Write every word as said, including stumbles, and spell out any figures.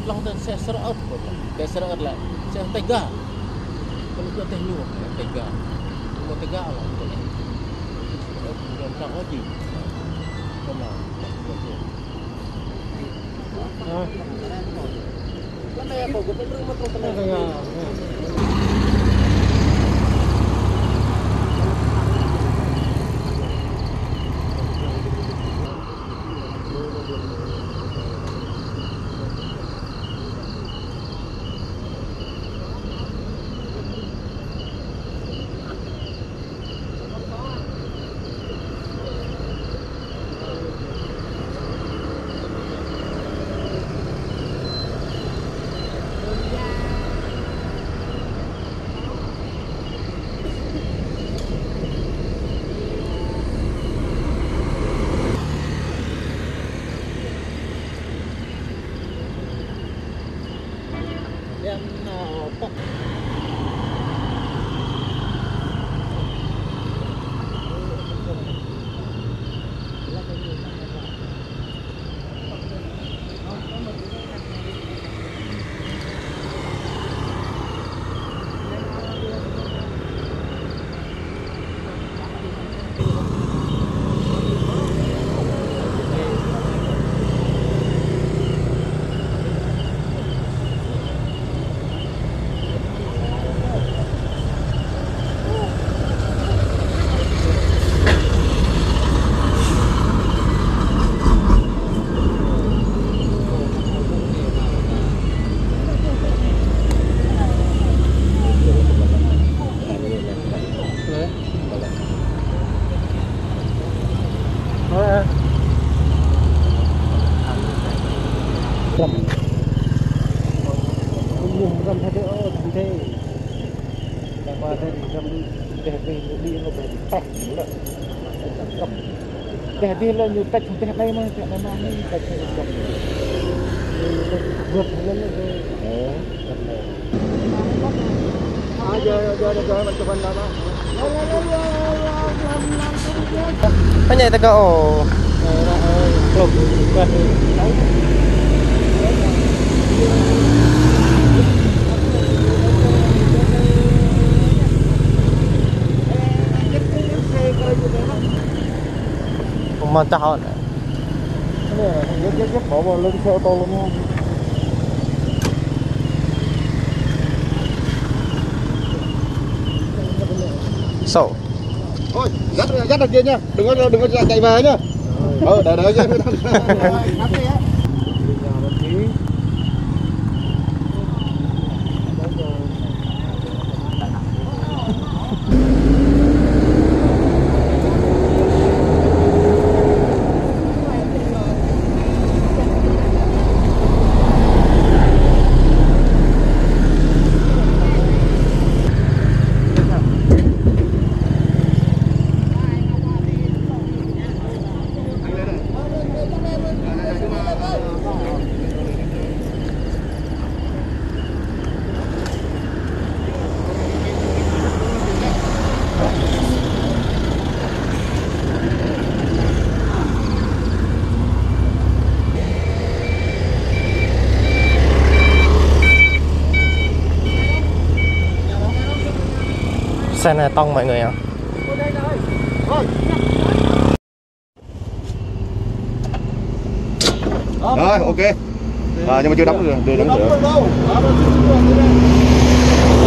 long dan saya serot, saya serot lah, saya tega. Kalau tu teh lu, tega, lu tega lah tu. Yang tak wajib. Kalau tak wajib. Ah, mana ya kau? Kau perlu makan tengah. Yang nampak Ram, dùng ram thay thế ô thay thế, đã qua đây ram đi để về đi nó về tách nữa, ram để đi là nhiều tách để đây mà để mà này tách để ram vượt lên rồi, à giờ giờ giờ mình chụp hình đó đó, cái này ta có không cần mà chào này, cái cái cái bỏ vào lên xe ô tô luôn không? Sổ. Thôi, dắt dắt đằng kia nha, đừng có đừng có chạy về nhá. Ờ, đợi đợi chứ. Xe này tông mọi người ạ. Rồi, ok. À, nhưng mà chưa đóng được, đưa đóng được.